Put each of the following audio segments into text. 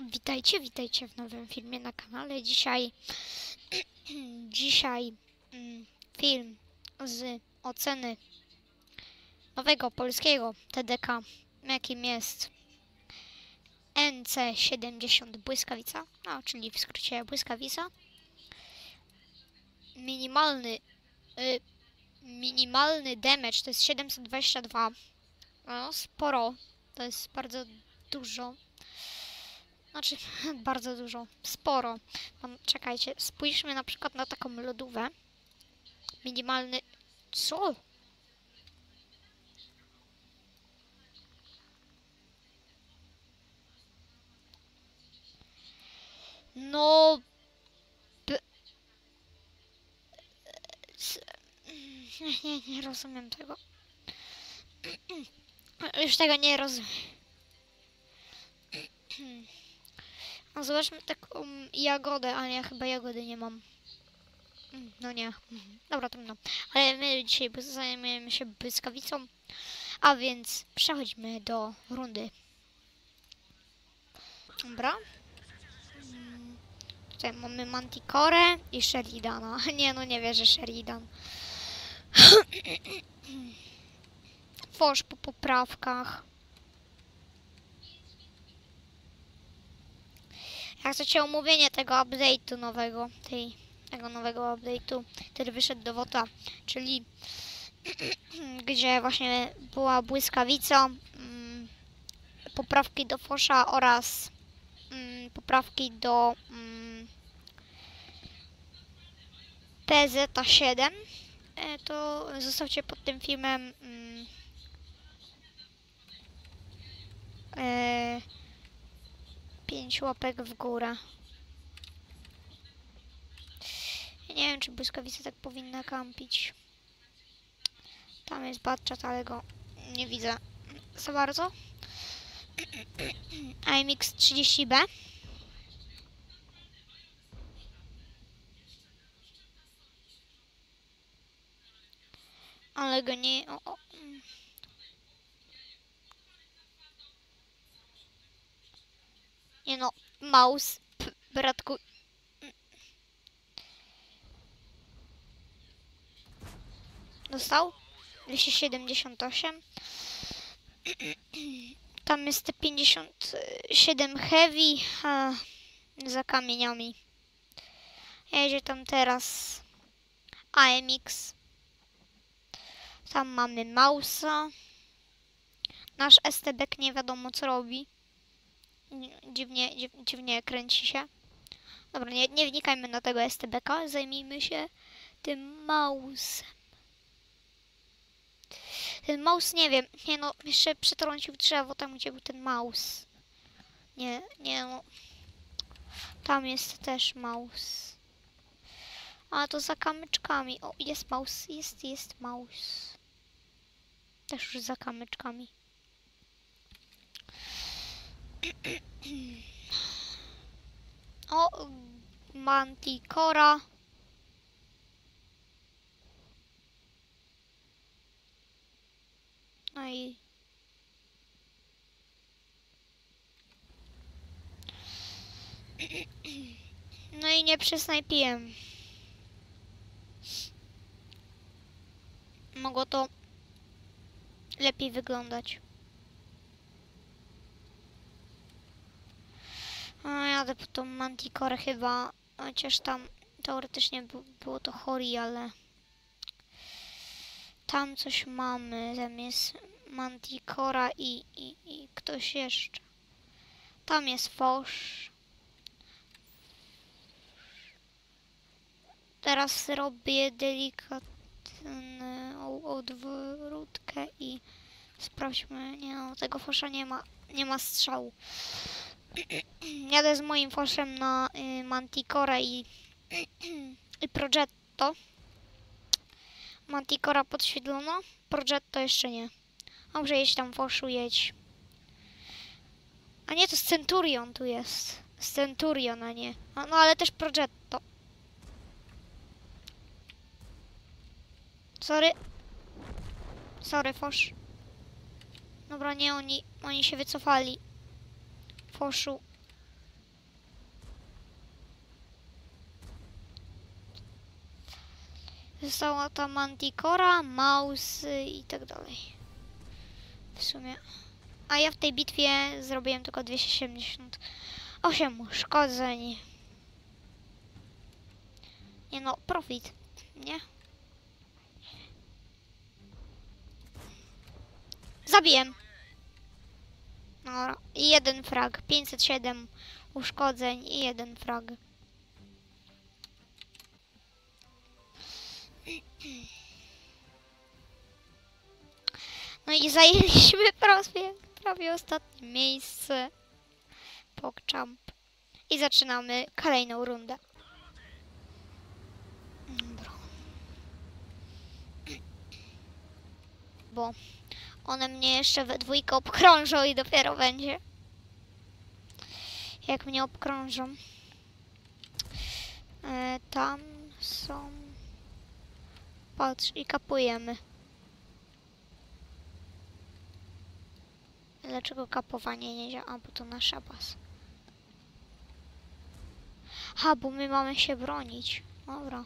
Witajcie w nowym filmie na kanale. Dzisiaj film z oceny nowego polskiego TDK, jakim jest NC70 Błyskawica, no, czyli w skrócie Błyskawica. Minimalny damage to jest 722. No, sporo, to jest bardzo dużo. Znaczy, bardzo dużo, sporo. Czekajcie, spójrzmy na przykład na taką lodówkę. Minimalny... Co? No... Nie rozumiem tego. Już tego nie rozumiem. No zobaczmy taką jagodę, ale ja chyba jagody nie mam. No nie. Dobra, trudno. Ale my dzisiaj zajmujemy się błyskawicą. A więc przechodźmy do rundy. Dobra. Tutaj mamy Manticore i Sheridana. Nie, no nie wierzę, Sheridan. Fosz po poprawkach. Jak chcecie omówienie tego update'u nowego, tego nowego update'u, który wyszedł do WOTA, czyli gdzie właśnie była błyskawica, poprawki do Fosza oraz poprawki do PZ7, to zostawcie pod tym filmem 5 łapek w górę. Ja nie wiem, czy błyskawica tak powinna kampić. Tam jest Batchat, ale go nie widzę za bardzo. IMX 30B. Ale go nie... Nie no, mouse, bratku. Dostał? 278. Tam jest te 57 heavy za kamieniami. Jedzie tam teraz AMX. Tam mamy Mausa. Nasz STB nie wiadomo co robi. Dziwnie kręci się. Dobra, nie wnikajmy na tego STB-ka. Zajmijmy się tym Mausem. Ten Maus, nie wiem. Nie no, jeszcze przetrącił drzewo tam, gdzie był ten Maus. Nie no. Tam jest też Maus. A to za kamyczkami. O, jest Maus. Jest Maus. Też już za kamyczkami. O, Manticora. No i nie przysnajpiłem. Mogło to lepiej wyglądać. Jadę po tą Manticore chyba, chociaż tam teoretycznie było to Hori, ale tam coś mamy, tam jest Manticora i ktoś jeszcze. Tam jest Fosz. Teraz robię delikatną odwrótkę i sprawdźmy. Nie no, tego Fosza nie ma strzału. Jadę z moim Foszem na Manticore i Progetto. Manticora podświetlona, Progetto jeszcze nie. Dobrze, jedź tam Foszu, jedź. A nie, to z Centurion tu jest. Z Centurion, a nie. No ale też Progetto. Sorry, Fosz. Dobra, nie, oni się wycofali. Foszu. Została ta Manticora, Mouse i tak dalej. W sumie. A ja w tej bitwie zrobiłem tylko 278 uszkodzeń. Nie no, profit, nie? Zabiłem. Dobra. I jeden frag. 507 uszkodzeń i jeden frag. No i zajęliśmy prawie ostatnie miejsce. PogChamp. I zaczynamy kolejną rundę. Dobra. Bo one mnie jeszcze we dwójkę obkrążą i dopiero będzie. Jak mnie obkrążą. Tam są... Patrz i kapujemy. Dlaczego kapowanie nie działa? A, bo to nasza baza. Ha, bo my mamy się bronić. Dobra.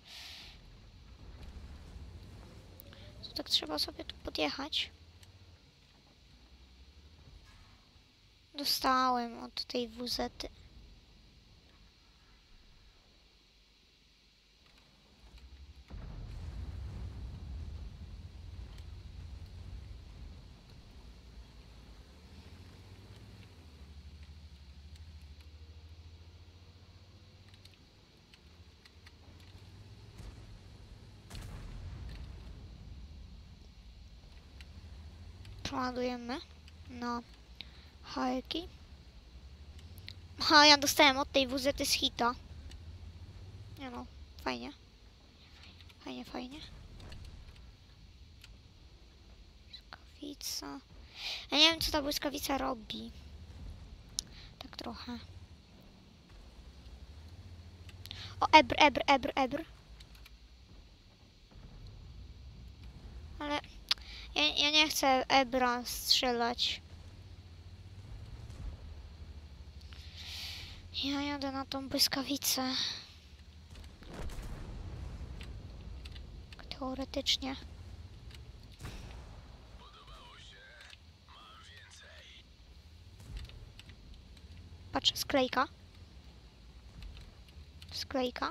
To tak trzeba sobie tu podjechać. Dostałem od tej WZ-y. Przeładujemy na hajki. Aha, ja dostałem od tej WZ-y z hita. Nie no, fajnie. Fajnie, fajnie. Błyskawica. Ja nie wiem, co ta błyskawica robi. Tak trochę. O, ebr. Ale ja nie chcę ebra strzelać. Ja jadę na tą błyskawicę. Teoretycznie. Patrz, sklejka. Sklejka.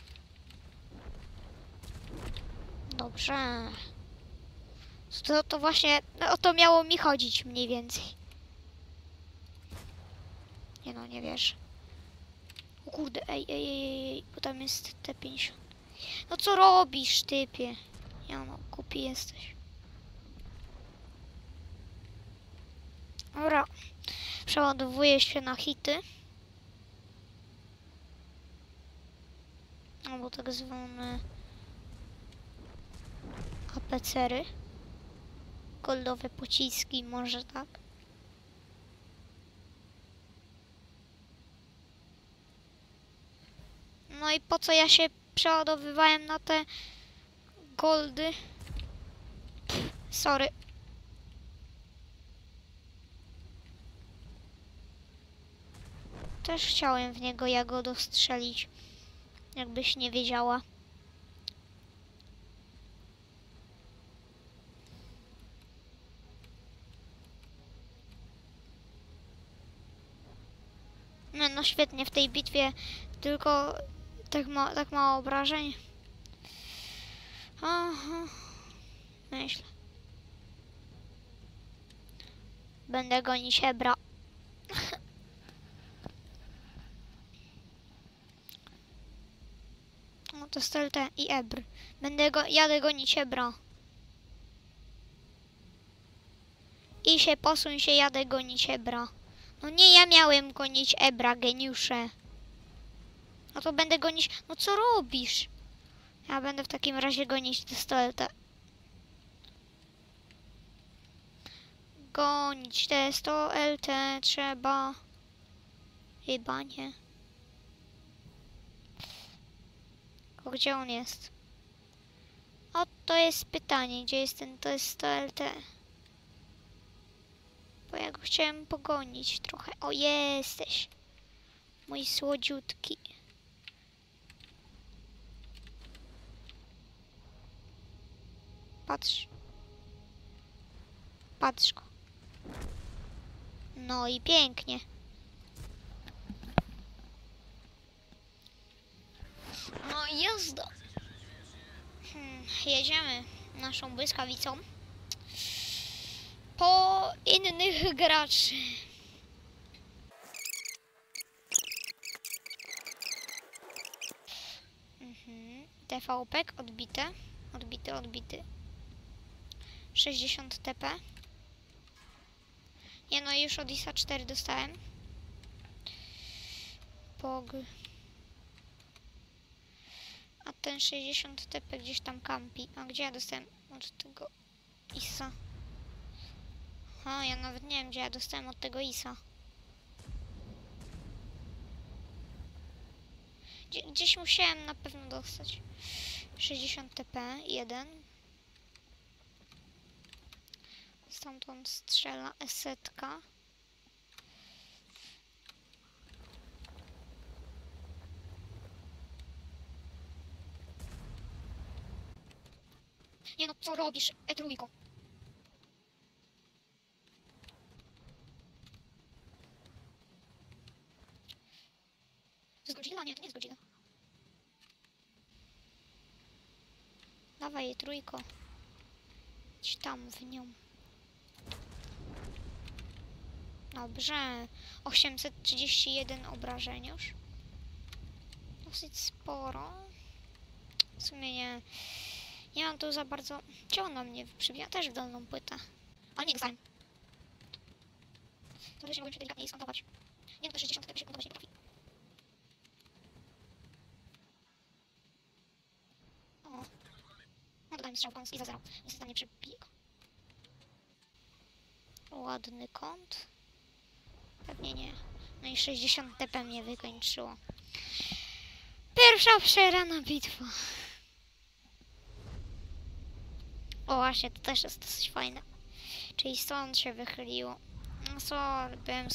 Dobrze. To właśnie o to miało mi chodzić mniej więcej. Nie no, nie wiesz. O kurde, ej, bo tam jest T50. No co robisz, typie? Ja no, głupi jesteś. Dobra. Przeładowuję się na hity. Albo tak zwane APC-ry. Goldowe pociski, może tak. No i po co ja się przeładowywałem na te goldy? Sorry. Też chciałem w niego jagodo strzelić. Jakbyś nie wiedziała. No świetnie w tej bitwie, tylko tak mało obrażeń. Aha. Myślę. Będę gonić ebra. No to stelte i ebr. Jadę gonić ebra. I się posuń się, jadę gonić ebra. No nie, ja miałem gonić ebra, geniusze. No to będę gonić... No co robisz? Ja będę w takim razie gonić tę stelte. Gonić te 100 LT trzeba. Chyba nie. O, gdzie on jest? O, to jest pytanie, gdzie jest ten to jest 100 LT? Bo ja go chciałem pogonić trochę. O, jesteś. Mój słodziutki. Patrz. Patrz go. No i pięknie. No i jazda. Jedziemy naszą błyskawicą po innych graczy. TVP odbite. Odbity. 60 TP. Nie no, już od ISA 4 dostałem. Pog. A ten 60 TP gdzieś tam kampi. A gdzie ja dostałem od tego ISA? A, ja nawet nie wiem, gdzie ja dostałem od tego ISA. Gdzieś musiałem na pewno dostać. 60 TP, 1. Stamtąd strzela esetka. Nie no, co robisz, trójko? To jest Godzilla? Nie, to nie jest Godzilla. Dawaj, trójko. Idź tam w nią. Dobrze. 831 obrażeń już. Dosyć sporo. W sumie nie mam tu za bardzo... Gdzie ona mnie przybija? Też w dolną płytę. Ale nie dostałem. To też nie mogłem się delikatnie jej skantować. Nie no, to 60 się skantować nie potrafi. O. No dodałem strzał kąt i za 0. Niestety nie przybije go. Ładny kąt. Pewnie nie. No i 60 TP mnie wykończyło. Pierwsza przegrana bitwa. O właśnie, to też jest dosyć fajne. Czyli stąd się wychyliło. No sorry, byłem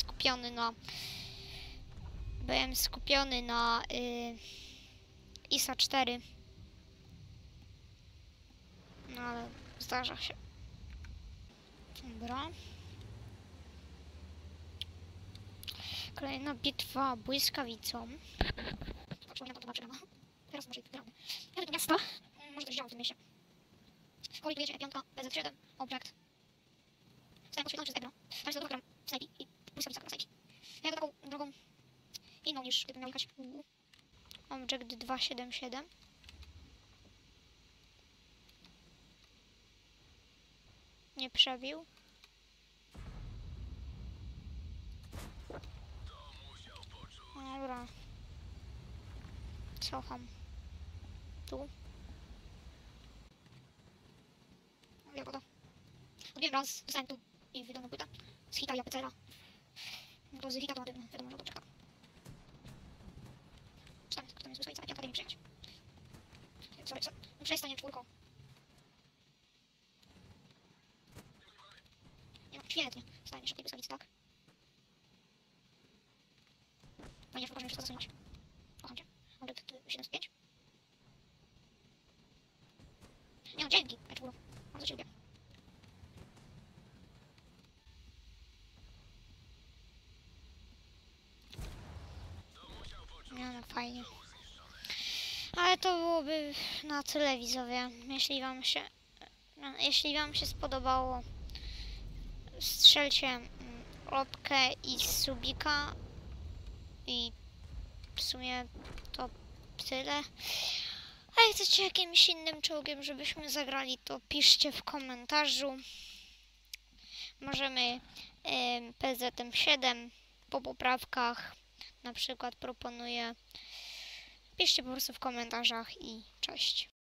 skupiony na ISA 4. No ale zdarza się. Dobra. Kolejna bitwa błyskawicą. Przypominam, to była przegrana. Teraz może i wygramy. Jadę do miasta. Może coś działo w tym mieście. Korygujecie E5, BZ7, Object. Zostałem podświetlony przez Ebro. Tam się do gram snajpi i błyskawica gra snajpi. Ja jadę taką drogą inną niż gdybym miał jechać. Object 277. Nie przebił. Dobra. Cofam. Tu. Jagoda. Odbiłem raz, dostałem tu i wydano płytę. Z hita i APCR-a. No to z hita to na tym wiadomo, że to czeka. Wstań, kto mnie słyszy, jak mi przyjąć. Sorry, przestań, czwórko. Nie no, świetnie. Stanie szybkiej błyskawicy, tak? Fajnie, że możemy wszystko zasłonić. Kocham cię. Object 75. Nie no, dzięki, E4. Bardzo cię lubię. Nie no, fajnie. Ale to byłoby na tyle, widzowie. Jeśli wam się spodobało, strzelcie łapkę i subika. I w sumie to tyle. A jak chcecie jakimś innym czołgiem, żebyśmy zagrali, to piszcie w komentarzu. Możemy PZ-7 po poprawkach na przykład proponuję. Piszcie po prostu w komentarzach i cześć.